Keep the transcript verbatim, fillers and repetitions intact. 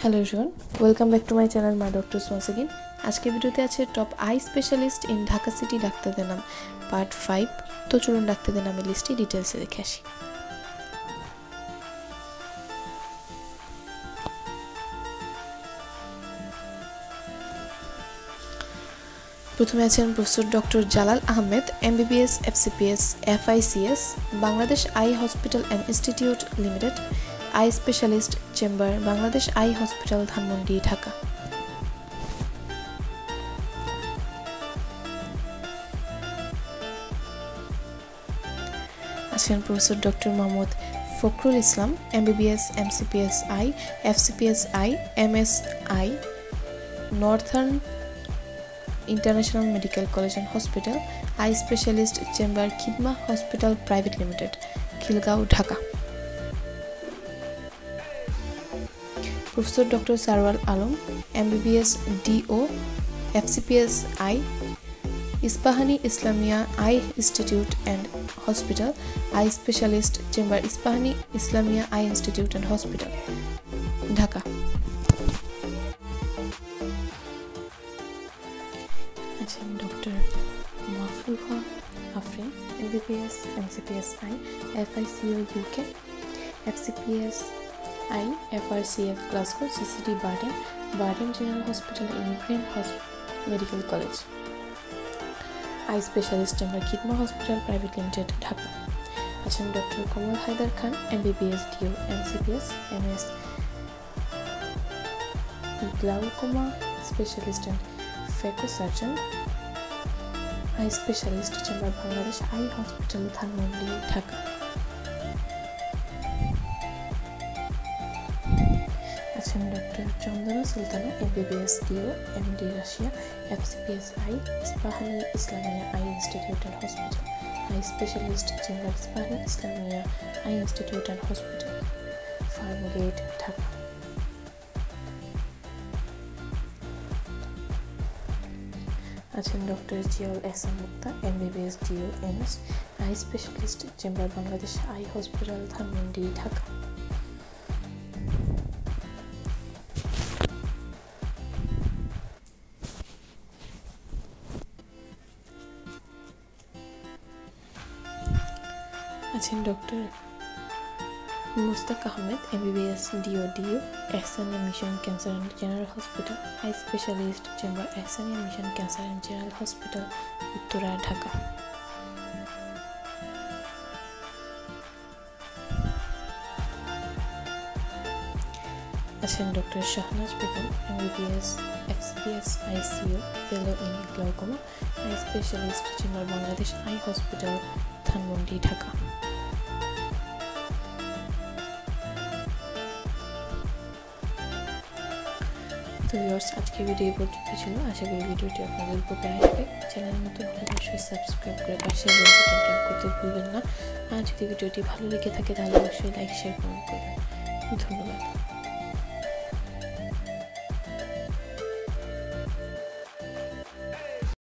Hello everyone, welcome back to my channel My Doctors once again. আজকে ভিডিওতে আছে top eye specialist in Dhaka city ডাক্তারদের নাম part five. তো চলুন ডাক্তারদের নামের লিস্টে ডিটেইলসে দেখে আসি। প্রথমে আছেন professor doctor Jalal Ahmed, MBBS, FCPS, FICS, Bangladesh eye hospital and institute limited, eye specialist chamber, Bangladesh eye hospital Dhanmondi, Dhaka. আছেন professor doctor Mohammad Fakhrul Islam, MBBS, MCPS eye, FCPS eye, MS eye, northern international medical college and hospital, eye specialist chamber, Khidma hospital private limited, Khilgaon, Dhaka. Professor doctor Sarwal Alam, MBBS DO, FCPS eye, Ispahani Islamia eye institute and hospital, eye specialist chamber, Ispahani Islamia eye institute and hospital, Dhaka. আছেন doctor Mafruha Afrin, MBBS, MCPS eye, FICO UK, FCPS eye, FRCS Glasgow, CCD BIRDEM, BIRDEM general hospital, immigrant medical college, eye specialist chamber, Khidma hospital private limited, Dhaka. আছেন doctor Kamal Haider Khan, MBBS DO, MCPS, MS glaucoma specialist and phaco surgeon, eye specialist chamber, Bangladesh eye hospital Dhanmondi, Dhaka. আছেন doctor Chandana Sultana, MBBS DO, MD Russia, FCPS eye, Ispahani Islamia eye institute and hospital, eye specialist chamber, Ispahani Islamia eye institute and hospital, Farmgate, Dhaka. আছেন doctor Ziaul Ehsan Mukta, MBBS DO, MS eye specialist chamber, Bangladesh eye hospital Dhanmondi, Dhaka. আছেন doctor Mustaq Ahmed, MBBS DO DO, Ahsania mission cancer and general hospital, eye specialist chamber, Ahsania mission cancer and general hospital, Uttara, Dhaka. আছেন doctor Shahnaz Begum, MBBS, FCPS ICU fellow in glaucoma, eye specialist chamber, Bangladesh eye hospital Dhanmondi, Dhaka. তো viewers, আজকে video পর্যন্ত ছিল। আশা করি ভিডিওটি আপনাদের উপকারে আসবে। চ্যানেলের নতুন হলে অবশ্যই সাবস্ক্রাইব করে পাশে বেল বাটনটা ক্লিক করতে ভুলবেন না। আর যদি ভিডিওটি ভালো লেগে থাকে তাহলে অবশ্যই লাইক, শেয়ার, কমেন্ট করবেন। ধন্যবাদ।